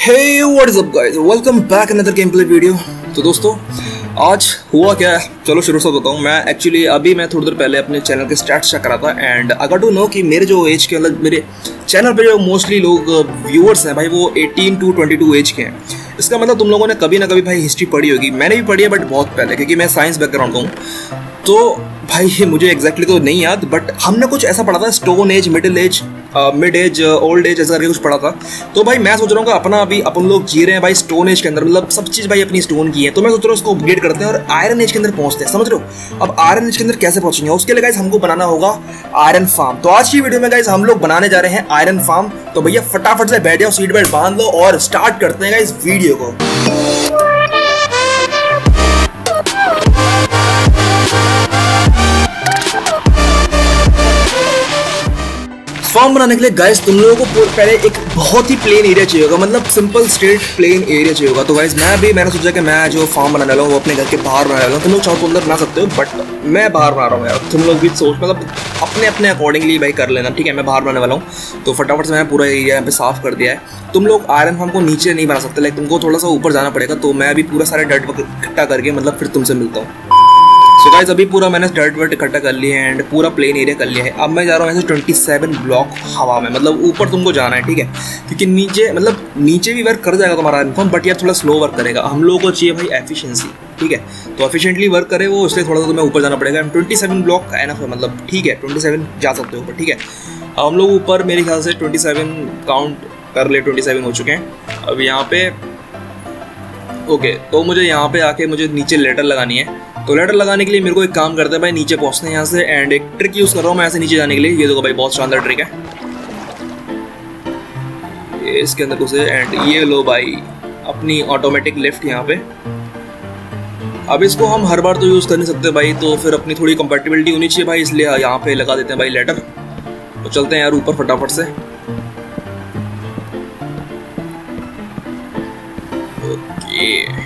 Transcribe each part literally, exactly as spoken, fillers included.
Hey, what is up guys? Welcome back another gameplay video। तो दोस्तों आज हुआ क्या है, चलो शुरू से बताऊँ। मैं एक्चुअली अभी मैं थोड़ी देर पहले अपने चैनल के स्टैट्स चेक करा था and I got to know कि मेरे जो एज के मतलब मेरे चैनल पे जो मोस्टली लोग व्यूअर्स हैं भाई वो अठारह टू बाईस एज के हैं। इसका मतलब तुम लोगों ने कभी ना कभी भाई हिस्ट्री पढ़ी होगी, मैंने भी पढ़ी है बट बहुत पहले, क्योंकि मैं साइंस बैकग्राउंड का हूँ। तो भाई मुझे एग्जैक्टली तो नहीं याद बट हमने कुछ ऐसा पढ़ा था, stone age, middle age, mid age, old age, ऐसा करके कुछ पढ़ा था। तो भाई मैं सोच रहा हूँ कि अपना अभी अपन लोग जी रहे हैं भाई स्टोन एज के अंदर, मतलब सब चीज़ भाई अपनी स्टोन की है। तो मैं सोच रहा हूँ उसको अपग्रेड करते हैं और आयरन एज के अंदर पहुँचते हैं, समझ रहे हो। अब आयरन एज के अंदर कैसे पहुँचेंगे, उसके लिए गाइस हमको बनाना होगा आयरन फार्म। तो आज की वीडियो में गाइस हम लोग बनाने जा रहे हैं आयरन फार्म। तो भैया फटाफट से बैठ जाओ, सीट बेल्ट बांध लो और स्टार्ट करते हैं गाइस वीडियो को। फार्म बनाने के लिए गाइस तुम लोगों को पहले एक बहुत ही प्लेन एरिया चाहिए होगा, मतलब सिंपल स्ट्रेट प्लेन एरिया चाहिए होगा। तो गाइस मैं भी मैंने सोचा कि मैं जो फार्म बनाने वाला हूँ वो अपने घर के बाहर बनाने वाला हूँ। तुम लोग चाहो तो अंदर बना सकते हो बट मैं बाहर बना रहा हूँ यार। तुम लोग भी सोच मतलब अपने अपने अकॉर्डिंगली भाई कर लेना, ठीक है। मैं बाहर बनाने वाला हूँ तो फटाफट से मैंने पूरा एरिया यहाँ पे साफ कर दिया है। तुम लोग आयरन फार्म को नीचे नहीं बना सकते, लाइक तुमको थोड़ा सा ऊपर जाना पड़ेगा। तो मैं अभी पूरा सारा डर्ट इकट्ठा करके मतलब फिर तुमसे मिलता हूँ। सो गाइस अभी पूरा मैंने डर्ट वर्ट इकट्ठा कर लिया है एंड पूरा प्लेन एरिया कर लिया है। अब मैं जा रहा हूँ ऐसे सत्ताईस ब्लॉक हवा में, मतलब ऊपर तुमको जाना है, ठीक है। क्योंकि नीचे मतलब नीचे भी वर्क कर जाएगा तुम्हारा इन्फॉर्म, बट यार थोड़ा स्लो वर्क करेगा। हम लोगों को चाहिए भाई एफिशिएंसी, ठीक है। तो एफिशिएंटली वर्क करे वो, इसलिए थोड़ा सा तुम्हें ऊपर जाना पड़ेगा। सत्ताईस ब्लॉक का एनफ है, मतलब ठीक है, सत्ताईस जा सकते हो ऊपर, ठीक है। अब हम लोग ऊपर मेरे ख्याल से सत्ताईस काउंट कर ले, सत्ताईस हो चुके हैं अब यहाँ पे। ओके तो मुझे यहाँ पे आके मुझे नीचे लेटर लगानी है। तो लेटर लगाने के लिए मेरे को एक काम करता है भाई, नीचे पहुँचते हैं यहाँ से एंड एक ट्रिक यूज़ कर रहा हूँ मैं ऐसे नीचे जाने के लिए। ये देखो भाई बहुत शानदार ट्रिक है, ये इसके अंदर घुसे एंड ये लो भाई अपनी ऑटोमेटिक लिफ्ट यहाँ पे। अब इसको हम हर बार तो यूज़ कर नहीं सकते भाई, तो फिर अपनी थोड़ी कंपैटिबिलिटी होनी चाहिए भाई, इसलिए यहाँ पे लगा देते हैं भाई लेटर। तो चलते हैं यार ऊपर फटाफट से। ओके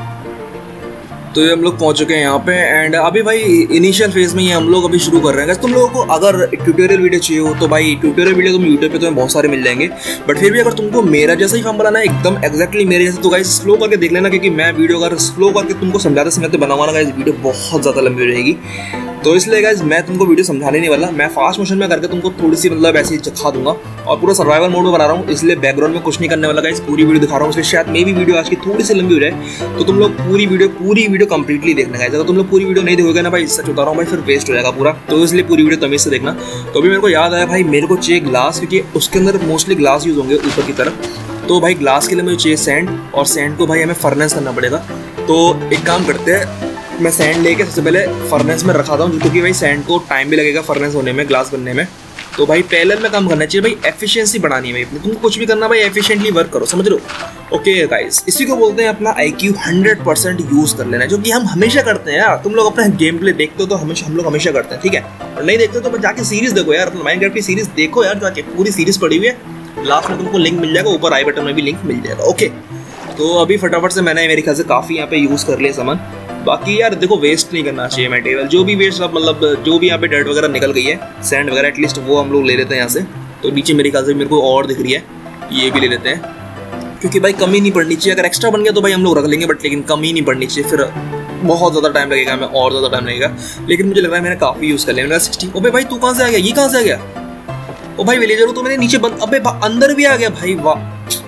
तो ये हम लोग पहुंच चुके हैं यहाँ पे एंड अभी भाई इनिशियल फेज में ये हम लोग अभी शुरू कर रहे हैं। तुम लोगों को अगर ट्यूटोरियल वीडियो चाहिए हो तो भाई ट्यूटोरियल वीडियो तुम यूट्यूब पे तुम्हें बहुत सारे मिल जाएंगे, बट फिर भी अगर तुमको मेरा जैसा ही फार्म बनाना है एकदम एग्जैक्टली मेरे जैसे, तो गाइस स्लो करके देख लेना, क्योंकि मैं वीडियो अगर स्लो करके तुमको समझाते समझाते बनाऊंगा ना गाइस वीडियो बहुत ज़्यादा लंबी हो जाएगी। तो इसलिए गाइस मैं तुमको वीडियो समझाने नहीं वाला, मैं फास्ट मोशन में करके तुमको थोड़ी सी मतलब ऐसे ही दिखा दूंगा। और पूरा सर्वाइवल मोड में बना रहा हूँ, इसलिए बैकग्राउंड में कुछ नहीं करने वाला गाइस, पूरी वीडियो दिखा रहा हूँ। इसलिए शायद मे भी वीडियो आज की थोड़ी सी लंबी हो जाए, तो तुम लोग पूरी वीडियो पूरी वीडियो कंप्लीटली देखना गाइस। अगर तुम लोग पूरी वीडियो नहीं देखोगे ना भाई, सच बता रहा हूँ भाई, फिर वेस्ट हो जाएगा पूरा। तो इसलिए पूरी वीडियो तमीज से देखना। तो अभी मेरे को याद आया भाई, मेरे को चाहिए ग्लास, क्योंकि उसके अंदर मोस्टली ग्लास यूज होंगे ऊपर की तरफ। तो भाई ग्लास के लिए मुझे चाहिए सैंड, और सैंड को भाई हमें फर्नेस करना पड़ेगा। तो एक काम करते हैं, मैं सैंड लेके सबसे पहले फर्नेस में रखा था, क्योंकि भाई सैंड को टाइम भी लगेगा फर्नेस होने में, ग्लास बनने में। तो भाई पहले में काम करना चाहिए भाई, एफिशिएंसी बढ़ानी है भाई अपनी। तुम कुछ भी करना भाई एफिशिएंटली वर्क करो, समझ लो। ओके गाइस इसी को बोलते हैं अपना IQ hundred percent use कर लेना, जो कि हम हमेशा करते हैं यार। तुम लोग अपना गेम प्ले देखते हो तो हमेशा हम लोग हमेशा करते हैं, ठीक है। और नहीं देखते तो जाके सीरीज देखो यार, अपना माइनक्राफ्ट की सीरीज देखो यार, जाके पूरी सीरीज पड़ी हुई है, लास्ट में तुमको लिंक मिल जाएगा, ऊपर आई बटन में भी लिंक मिल जाएगा। ओके तो अभी फटाफट से मैंने मेरे ख्याल से काफ़ी यहाँ पे यूज़ कर लिया सामान। बाकी यार देखो वेस्ट नहीं करना चाहिए मटेरियल, जो भी वेस्ट सब मतलब जो भी यहाँ पे डर्ट वगैरह निकल गई है, सैंड वगैरह एटलीस्ट वो हम लोग ले लेते हैं यहाँ से। तो नीचे मेरे ख्याल से मेरे को और दिख रही है, ये भी ले लेते हैं, क्योंकि भाई कमी नहीं पड़नी चाहिए। अगर एक्स्ट्रा बन गया तो भाई हम लोग रख लेंगे, बट लेकिन कमी नहीं पड़नी चाहिए, फिर बहुत ज़्यादा टाइम लगेगा हमें, और ज़्यादा टाइम लगेगा। लेकिन मुझे लग रहा है मैंने काफ़ी यूज़ कर लिया। मेरा सिक्सटी। ओ भाई तू कहाँ से आ गया, ये कहाँ से आ गया? ओ भाई विलेजर तो मैंने नीचे बंद, अबे अंदर भी आ गया भाई, वाह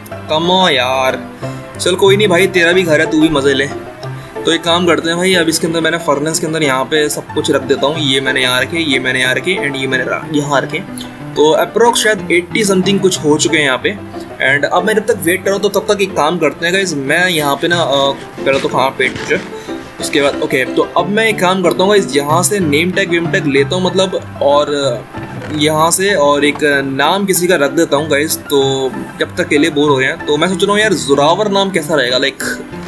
कमो यार। चल कोई नहीं भाई, तेरा भी घर है, तू भी मजे ले। तो एक काम करते हैं भाई, अब इसके अंदर मैंने फर्नेस के अंदर यहाँ पे सब कुछ रख देता हूँ। ये मैंने यहाँ रखे, ये मैंने यहाँ रखे एंड ये मैंने यहाँ रखे। तो अप्रोक्स शायद अस्सी समथिंग कुछ हो चुके हैं यहाँ पे। एंड अब मैं जब तक वेट कर रहा हूँ तो तब तक एक काम करते हैं गाइस, मैं यहाँ पे ना पहले तो हाँ पेट पूछे, उसके बाद ओके। तो अब मैं एक काम करता हूँ गाइस, यहाँ से नेम टैग वेम टैग लेता हूँ मतलब, और यहाँ से और एक नाम किसी का रख देता हूँ गाइस। तो जब तक के लिए बोर हो रहे हैं तो मैं सोच रहा हूँ यार जोरावर नाम कैसा रहेगा, लाइक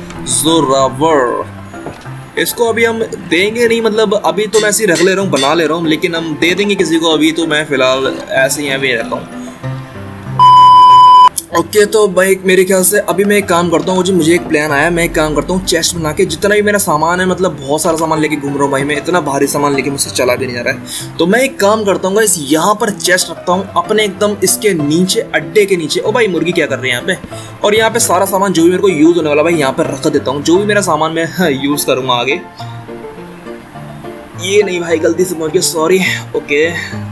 जोरावर। इसको अभी हम देंगे नहीं, मतलब अभी तो मैं ऐसे ही रख ले रहा हूँ, बना ले रहा हूँ, लेकिन हम दे देंगे किसी को। अभी तो मैं फिलहाल ऐसे ही अभी रहता हूँ। ओके okay, तो भाई मेरे ख्याल से अभी मैं एक काम करता हूँ जी, मुझे एक प्लान आया। मैं एक काम करता हूँ, चेस्ट बना के जितना भी मेरा सामान है, मतलब बहुत सारा सामान लेके घूम रहा हूँ भाई, मैं इतना भारी सामान लेके मुझसे चला भी नहीं जा रहा है। तो मैं एक काम करता हूँ, इस यहाँ पर चेस्ट रखता हूँ अपने एकदम इसके नीचे, अड्डे के नीचे। ओ भाई मुर्गी क्या कर रही है यहाँ पे। और यहाँ पे सारा सामान जो भी मेरे को यूज होने वाला भाई यहाँ पर रख देता हूँ, जो भी मेरा सामान मैं यूज करूँगा आगे। ये नहीं भाई, गलती से पहुँच गया, sorry. Okay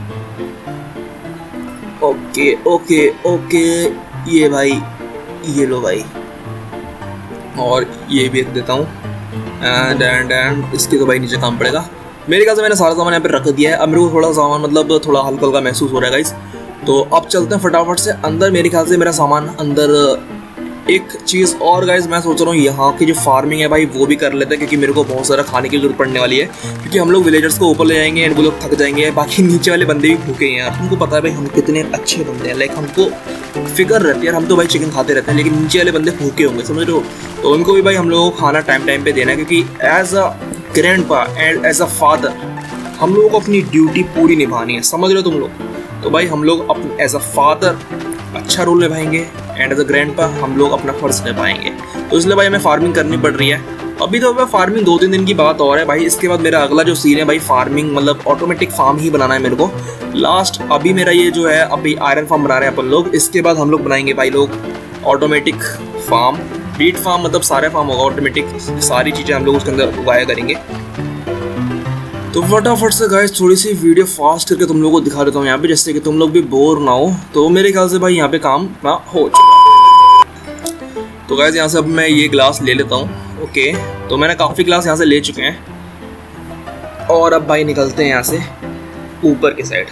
okay okay okay, ये भाई, ये लो भाई, और ये भी रख देता हूँ। एंड एंड एंड इसके तो भाई नीचे काम पड़ेगा। मेरे ख्याल से मैंने सारा सामान यहाँ पे रख दिया है। अब मेरे को थोड़ा सामान मतलब थोड़ा हल्का हल्का महसूस हो रहा है गाइस। तो अब चलते हैं फटाफट से अंदर। मेरे ख्याल से मेरा सामान अंदर। एक चीज़ और गाइस, मैं सोच रहा हूँ यहाँ की जो फार्मिंग है भाई वो भी कर लेते हैं, क्योंकि मेरे को बहुत सारा खाने की जरूरत पड़ने वाली है। क्योंकि हम लोग विलेजर्स को ऊपर ले जाएंगे एंड वो लोग थक जाएंगे, बाकी नीचे वाले बंदे भी भूखे हैं यार। तुमको पता है भाई हम कितने अच्छे बंदे हैं, लाइक हमको फिक्र रहती है यार। हम तो भाई चिकन खाते रहते हैं, लेकिन नीचे वाले बंदे भूखे होंगे, समझ रहे हो। तो उनको भी भाई हम लोगों को खाना टाइम टाइम पे देना है, क्योंकि as a grandpa and as a father हम लोगों को अपनी ड्यूटी पूरी निभानी है, समझ रहे हो तुम लोग। तो भाई हम लोग अपने एज अ फादर अच्छा रोल निभाएंगे एंड एज अ ग्रैंडपा हम लोग अपना फर्ज निभाएंगे। तो इसलिए भाई हमें फार्मिंग करनी पड़ रही है। अभी तो भाई फार्मिंग दो तीन दिन की बात और है भाई। इसके बाद मेरा अगला जो सीन है भाई फार्मिंग, मतलब ऑटोमेटिक फार्म ही बनाना है मेरे को लास्ट। अभी मेरा ये जो है अभी आयरन फार्म बना रहे हैं अपन लोग, इसके बाद हम लोग बनाएंगे भाई लोग ऑटोमेटिक फार्म, बीट फार्म, मतलब सारे फार्म होगा ऑटोमेटिक, सारी चीज़ें हम लोग उसके अंदर उगाया करेंगे। तो फटाफट से गाइस थोड़ी सी वीडियो फास्ट करके तुम लोगों को दिखा देता हूँ यहाँ पे, जिससे कि तुम लोग भी बोर ना हो। तो मेरे ख्याल से भाई यहाँ पे काम ना हो चुका। तो गाइस यहाँ से अब मैं ये ग्लास ले लेता हूँ। ओके, तो मैंने काफ़ी ग्लास यहाँ से ले चुके हैं और अब भाई निकलते हैं यहाँ से ऊपर की साइड।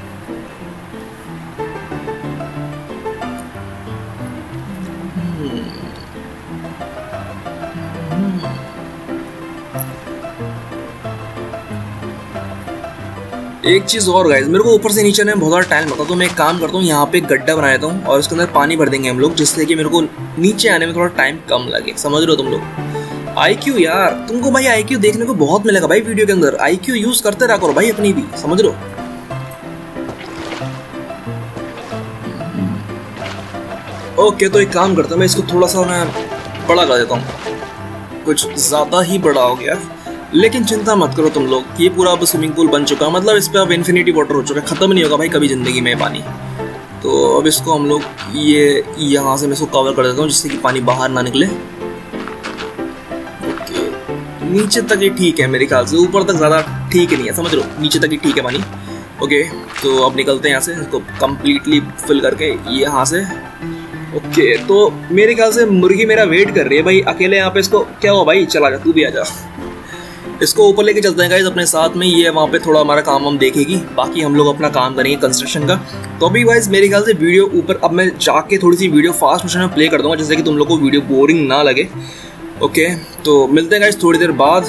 एक चीज़ और गाइस, मेरे को ऊपर से नीचे में बहुत ज़्यादा टाइम लगता, तो मैं एक काम करता हूँ, यहाँ पे एक गड्ढा बना देता हूँ और उसके अंदर पानी भर देंगे हम लोग, जिससे कि मेरे को नीचे आने में थोड़ा टाइम कम लगे, समझ रहे हो तुम लोग। आई क्यू यार, तुमको भाई आई क्यू देखने को बहुत मिलेगा भाई वीडियो के अंदर। आई क्यू यूज करते रहा करो भाई अपनी भी, समझ रहे हो। ओके, तो एक काम करता हूँ, मैं इसको थोड़ा सा मैं बड़ा कर देता हूँ, कुछ ज़्यादा ही बड़ा हो गया। लेकिन चिंता मत करो तुम लोग, ये पूरा अब स्विमिंग पूल बन चुका है, मतलब इस पर अब इन्फिनिटी वाटर हो चुका है, ख़त्म नहीं होगा भाई कभी ज़िंदगी में पानी। तो अब इसको हम लोग ये यहाँ से मैं इसको कवर कर देता हूँ, जिससे कि पानी बाहर ना निकले। ओके, नीचे तक ही ठीक है मेरे ख्याल से, ऊपर तक ज़्यादा ठीक नहीं है, समझ लो, नीचे तक ही ठीक है पानी। ओके, तो अब निकलते हैं यहाँ से, इसको कम्प्लीटली फिल करके यहाँ से। ओके, तो मेरे ख्याल से मुर्गी मेरा वेट कर रही है भाई अकेले यहाँ पे। इसको क्या हुआ भाई, चला जा, तू भी आ जा। इसको ऊपर लेके चलते हैं गाइस अपने साथ में, ये वहाँ पे थोड़ा हमारा काम हम देखेगी, बाकी हम लोग अपना काम करेंगे कंस्ट्रक्शन का। तो अभी गाइस मेरे ख्याल से वीडियो ऊपर, अब मैं जाके थोड़ी सी वीडियो फास्ट मोशन में प्ले कर दूंगा, जिससे कि तुम लोग को वीडियो बोरिंग ना लगे। ओके, तो मिलते हैं गाइस थोड़ी देर बाद।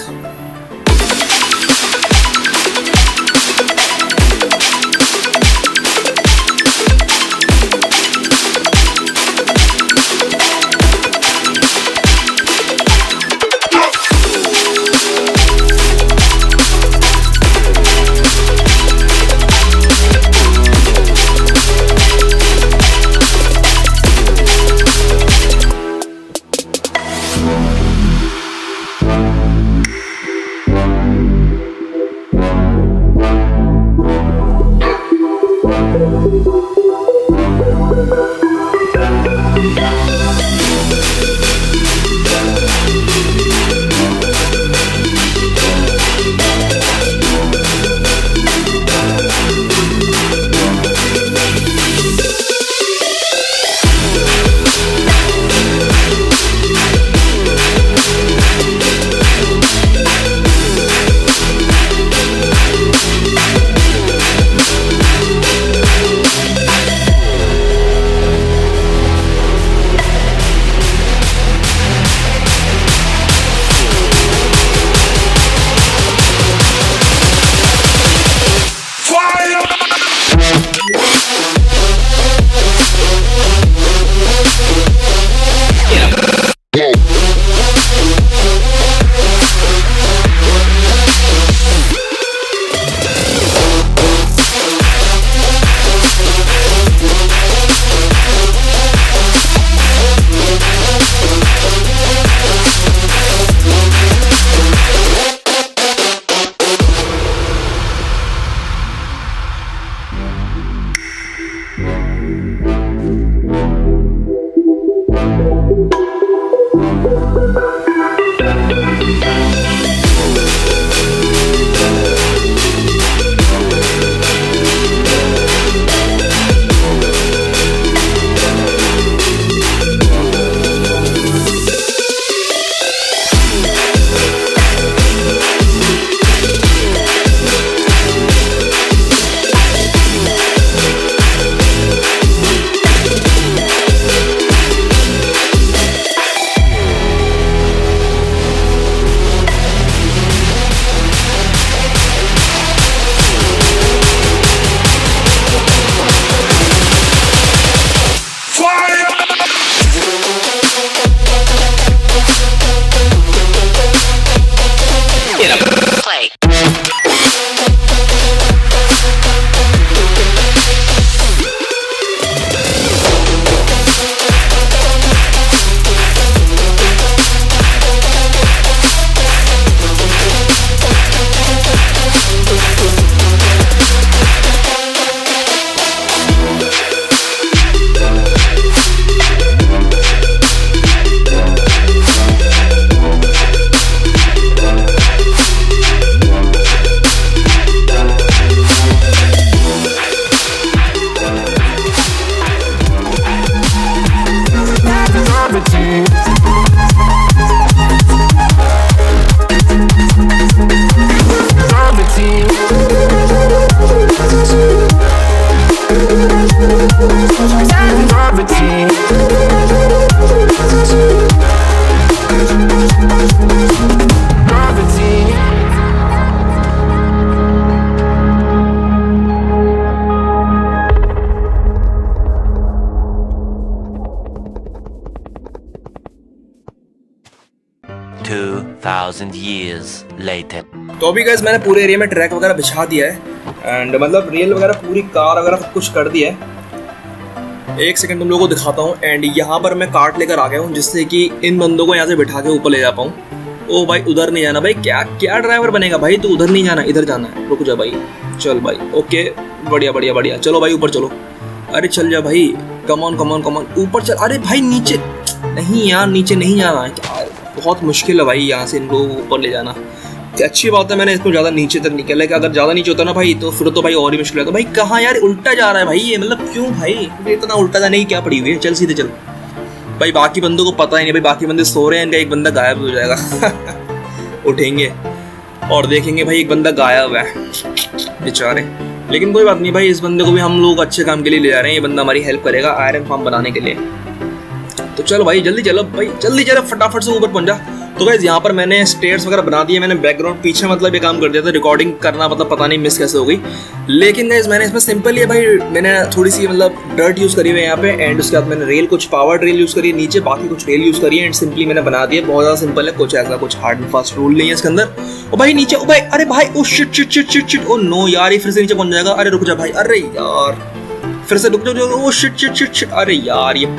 two thousand years later. तो अभी गाइस मैंने पूरे एरिया में ट्रैक वगैरह बिछा दिया है एंड मतलब रेल वगैरह पूरी कार वगैरह सब कुछ कर दिया है। एक सेकंड तुम लोगों को दिखाता हूँ एंड यहाँ पर मैं कार्ट लेकर आ गया हूँ जिससे कि इन बंदों को यहाँ से बिठा के ऊपर ले जा पाऊँ। ओ भाई उधर नहीं जाना भाई, क्या क्या ड्राइवर बनेगा भाई तू, उधर नहीं जाना इधर जाना है। रुक जा भाई, चल भाई, ओके बढ़िया बढ़िया बढ़िया, चलो भाई ऊपर चलो। अरे चल जा भाई, कमॉन कमॉन कमॉन ऊपर चल। अरे भाई नीचे नहीं यार, नीचे नहीं जाना है क्या, बहुत मुश्किल है भाई यहाँ से इनको ऊपर ले जाना। अच्छी बात है मैंने इसको ज़्यादा नीचे तक निकला है, अगर ज़्यादा नीचे होता ना भाई तो फिर तो भाई और ही मुश्किल है। तो भाई कहाँ यार उल्टा जा रहा है भाई ये, मतलब क्यों भाई इतना उल्टा जाने की क्या पड़ी हुई है। चल सीधे चल भाई, बाकी बंदों को पता ही नहीं भाई, बाकी बंदे सो रहे हैं, इनका एक बंदा गायब हो जाएगा उठेंगे और देखेंगे भाई एक बंदा गायब है बेचारे। लेकिन कोई बात नहीं भाई, इस बंदे को भी हम लोग अच्छे काम के लिए ले जा रहे हैं, ये बंदा हमारी हेल्प करेगा आयरन फार्म बनाने के लिए। तो चलो भाई जल्दी चलो भाई, जल्दी चलो फटाफट से ऊपर पहुंच जा। तो गाइस यहाँ पर मैंने स्टेयर्स वगैरह बना दिए, मैंने बैकग्राउंड पीछे मतलब ये काम कर दिया था, रिकॉर्डिंग करना मतलब पता नहीं मिस कैसे हो गई। लेकिन गाइस मैंने इसमें सिंपल है भाई, मैंने थोड़ी सी मतलब डर्ट यूज़ करी हुई है यहाँ पे एंड उसके बाद मैंने रेल कुछ पावर रेल यूज़ करी है नीचे, बाकी कुछ रेल यूज़ करी है एंड सिंपली मैंने बना दिया। बहुत ज़्यादा सिंपल है, कुछ ऐसा कुछ हार्ड एंड फास्ट रूल नहीं है इसके अंदर। ओ भाई नीचे, ओ भाई अरे भाई oh shit shit shit shit shit, oh no यार ये फिर से नीचे पहुंच जाएगा। अरे रुक जा भाई, अरे यार फिर से रुक जाओ, oh shit shit shit shit, अरे यार ये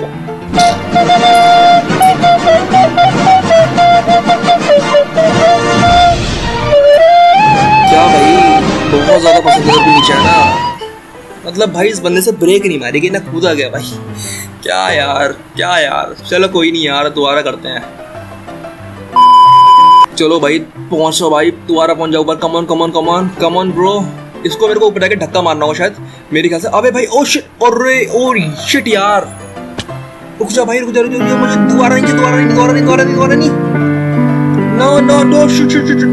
क्या भाई बहुत ज्यादा पसंद है नीचे ना, मतलब भाई इस बंदे से ब्रेक नहीं मारी गई ना, कूदा गया भाई। क्या यार क्या यार, चलो कोई नहीं यार दोबारा करते हैं। चलो भाई पहुंचो भाई, दोबारा पहुंच जाओ ऊपर। Come on come on come on come on bro, इसको मेरे को ऊपर जाके धक्का मारना हो शायद मेरे ख्याल से। अबे भाई ओ शिट, अरे ओ शिट यार, रुक जा भाई रुक जा रुक जा, मुझे दोबारा नहीं दोबारा नहीं दोबारा नहीं दोबारा नहीं दोबारा नहीं, no no no shit shit shit.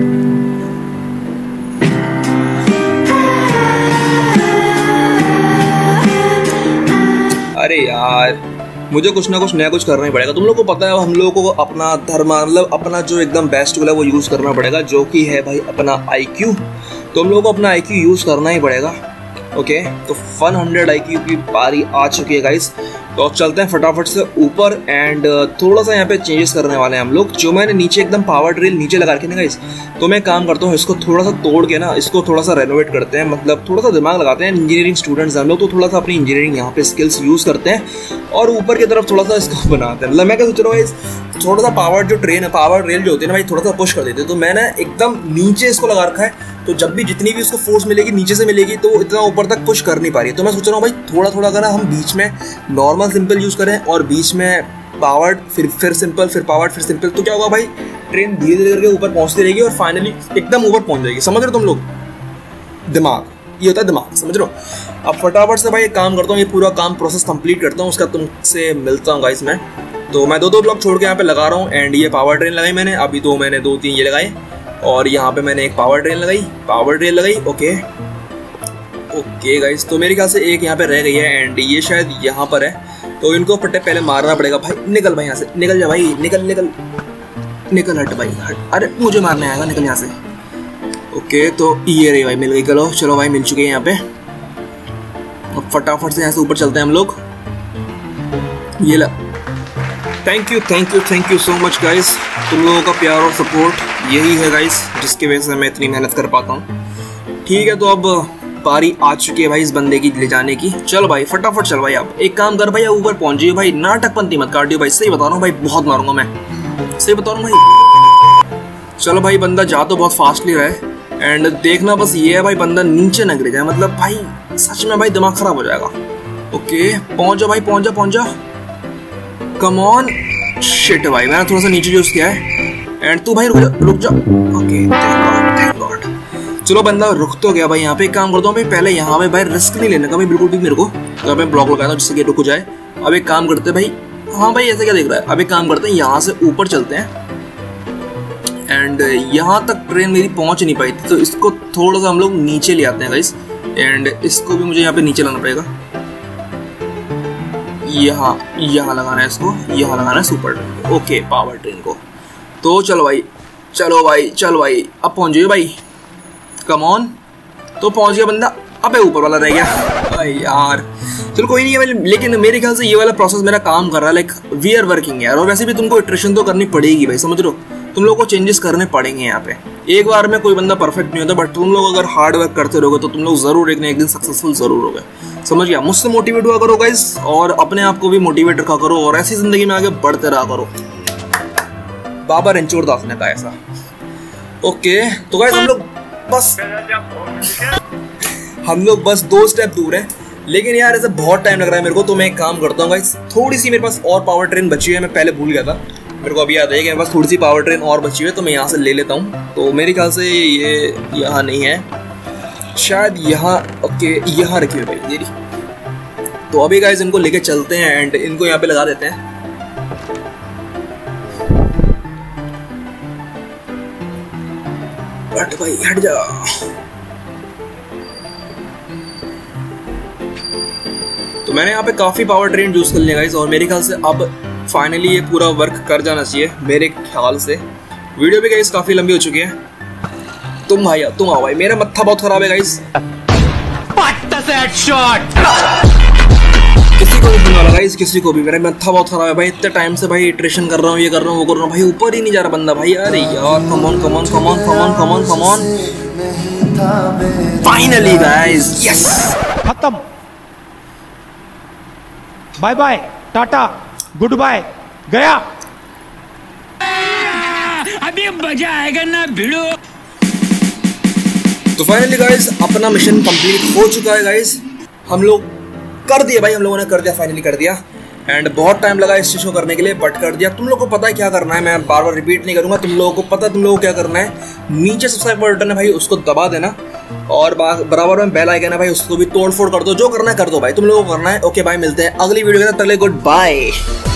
अरे यार मुझे कुछ ना कुछ नया कुछ करना ही पड़ेगा। तुम लोग को पता है हम लोगों को अपना धर्म मतलब अपना जो एकदम बेस्ट टूल है वो यूज़ करना पड़ेगा, जो कि है भाई अपना आई क्यू। तो हम लोगों को अपना आई क्यू यूज़ करना ही पड़ेगा। ओके तो हंड्रेड आई क्यू की बारी आ चुकी है गाइस, तो चलते हैं फटाफट से ऊपर एंड थोड़ा सा यहाँ पे चेंजेस करने वाले हैं हम लोग। जो मैंने नीचे एकदम पावर ड्रिल नीचे लगा रखी है ना गाइस, तो मैं काम करता हूँ इसको थोड़ा सा तोड़ के ना इसको थोड़ा सा रेनोवेट करते हैं, मतलब थोड़ा सा दिमाग लगाते हैं। इंजीनियरिंग स्टूडेंट्स हम लोग तो थोड़ा सा अपनी इंजीनियरिंग यहाँ पे स्किल्स यूज़ करते हैं और ऊपर की तरफ थोड़ा सा इसको बनाते हैं। मतलब मैं क्या सोच रहा हूँ थोड़ा सा पावर जो ट्रेन है पावर रेल जो होती है ना भाई थोड़ा सा पुश कर देते हैं, तो मैंने एकदम नीचे इसको लगा रखा है, तो जब भी जितनी भी उसको फोर्स मिलेगी नीचे से मिलेगी तो वो इतना ऊपर तक पुश कर नहीं पा रही है। तो मैं सोच रहा हूँ भाई थोड़ा थोड़ा अगर हम बीच में नॉर्मल सिंपल यूज़ करें और बीच में पावर्ड फिर फिर सिंपल फिर पावर्ड फिर सिंपल, तो क्या होगा भाई ट्रेन धीरे धीरे करके ऊपर पहुँचती रहेगी और फाइनली एकदम ऊपर पहुँच जाएगी। समझ रहे हो तुम लोग, दिमाग ये होता है दिमाग, समझ रहे हो। अब फटाफट से भाई एक काम करता हूँ, ये पूरा काम प्रोसेस कंप्लीट करता हूँ, उसका तुमसे मिलता हूँ गाइस मैं। तो मैं दो दो ब्लॉक छोड़ के यहाँ पे लगा रहा हूँ एंड ये पावर ट्रेन लगाई मैंने, अभी तो मैंने दो तीन ये लगाए और यहाँ पे मैंने एक पावर ट्रेन लगाई पावर ट्रेन लगाई ओके ओके गाइस। तो मेरे ख्याल से एक यहाँ पे रह गई है एंड ये शायद यहाँ पर है, तो इनको फटे पहले मारना पड़ेगा। भाई निकल भाई यहाँ से, निकल जा भाई, निकल निकल निकल, हट भाई हट, अरे मुझे मारने आएगा, निकल यहाँ से। ओके तो ये रही भाई, मिल गई। चलो चलो भाई मिल चुके हैं यहाँ पे, अब फटाफट से यहाँ से ऊपर चलते हैं हम लोग। ये ला, thank you thank you thank you so much guys, तुम लोगों का प्यार और सपोर्ट यही है गाइस जिसकी वजह से मैं इतनी मेहनत कर पाता हूँ। ठीक है तो अब बारी आ चुकी है भाई इस बंदे की ले जाने की। चलो भाई फटाफट चल भाई, आप एक काम कर भाई ऊपर पहुंच जाइए भाई, नाटकपंती मत काटियो भाई, सही बता रहा हूँ भाई, बहुत मारूंगा मैं, सही बता रहा हूँ भाई। चलो भाई बंदा जा तो बहुत फास्टली रहा है एंड देखना बस ये है भाई बंदा नीचे न गिर जाए, मतलब भाई सच में भाई दिमाग खराब हो जाएगा। ओके पहुंच जा भाई, पहुंच जा पहुंच जा, कम ऑन। शिट भाई मैंने थोड़ा सा नीचे यूज किया है एंड तू भाई रुक जा रुक जा। ओके थैंक गॉड, चलो बंदा रुक तो गया भाई। यहाँ पे एक काम करता हूँ भाई, पहले यहाँ पे भाई रिस्क नहीं लेने का भाई बिल्कुल भी मेरे को, तो मैं ब्लॉक लगाया था जिससे कि रुक जाए। अब एक काम करते हैं भाई, हाँ भाई ऐसे क्या देख रहा है, अब एक काम करते हैं यहाँ से ऊपर चलते हैं एंड यहाँ तक ट्रेन मेरी पहुँच नहीं पाई थी, तो इसको थोड़ा सा हम लोग नीचे ले आते हैं गाइस एंड इसको भी मुझे यहाँ पे नीचे लाना पड़ेगा। यहाँ यहाँ लगाना है इसको, यहाँ लगाना है सुपर ट्रेन को, ओके पावर ट्रेन को। तो चलो भाई चलो भाई चलो भाई, अब पहुँच जाइए भाई, कम ऑन। तो पहुँच गया बंदा, अबे ऊपर वाला रह गया भाई यार, चलो कोई नहीं है भाई। लेकिन मेरे ख्याल से ये वाला प्रोसेस मेरा काम कर रहा है, लाइक वी आर वर्किंग यार। और वैसे भी तुमको इटरेशन तो करनी पड़ेगी भाई, समझ लो तुम लोगों को चेंजेस करने पड़ेंगे यहाँ पे। एक बार में कोई बंदा परफेक्ट नहीं होता, बट तुम लोग अगर हार्ड वर्क करते रहोगे तो तुम लोग जरूर एक ना एक दिन सक्सेसफुल जरूर होगे। समझ गया? मुझसे मोटिवेट हुआ करो गाइस, और अपने आप को भी मोटिवेट रखा करो, और ऐसी जिंदगी में आगे बढ़ते रहा करो। बाबा रणछोड़ दास ने कहा ऐसा। ओके तो गाइस हम लोग बस हम लोग बस दो स्टेप दूर हैं, लेकिन यार ऐसे बहुत टाइम लग रहा है मेरे को। तो मैं एक काम करता हूँ गाइस, थोड़ी सी मेरे पास और पावर ट्रेन बची है, मैं पहले भूल गया था, मेरे को अभी याद है कि मेरे पास थोड़ी सी पावर ट्रेन और बची हुई है, तो मैं यहाँ से ले लेता हूँ। तो मेरे ख्याल से ये यहाँ नहीं है, शायद यहाँ, ओके यहाँ रखी हुई भाई ये। तो अभी गाइस इनको लेके चलते हैं एंड इनको यहाँ पे लगा देते हैं। हट भाई हट जा। तो मैंने यहाँ पे काफी पावर ट्रेन यूज कर लिया गाइस, और मेरे ख्याल से अब फाइनली ये पूरा वर्क कर जाना चाहिए मेरे ख्याल से। वीडियो भी गाइस काफी लंबी हो चुकी है। तुम भाई तुम आओ भाई, मेरा मत्था बहुत खराब है गाइस। किसी को भी सुना लगा गाइस, किसी को भी, मेरा मत्था बहुत खराब है भाई। इतने टाइम से भाई इटरेशन कर रहा हूँ, ये कर रहा हूँ वो कर रहा हूँ भाई, ऊपर ही नहीं जा रहा बंदा भाई। अरे यार come on come on come on come on come on come on, finally guys yes, खत्म। Bye bye tata goodbye, गया। अभी मजा आएगा ना भिड़ो। तो फाइनली गाइस अपना मिशन कंप्लीट हो चुका है गाइस, हम लोग कर दिया भाई, हम लोगों ने कर दिया, फाइनली कर दिया। एंड बहुत टाइम लगा इस चीज़ को करने के लिए, बट कर दिया। तुम लोग को पता है क्या करना है, मैं बार बार रिपीट नहीं करूंगा, तुम लोगों को पता है तुम लोगों को क्या करना है। नीचे सब्सक्राइब बटन है भाई, उसको दबा देना, और बराबर में बेल आइकन है भाई, उसको भी तोड़ फोड़ कर दो, जो करना है कर दो भाई, तुम लोगों को करना है। ओके भाई, मिलते हैं अगली वीडियो के साथ, तगले गुड बाय।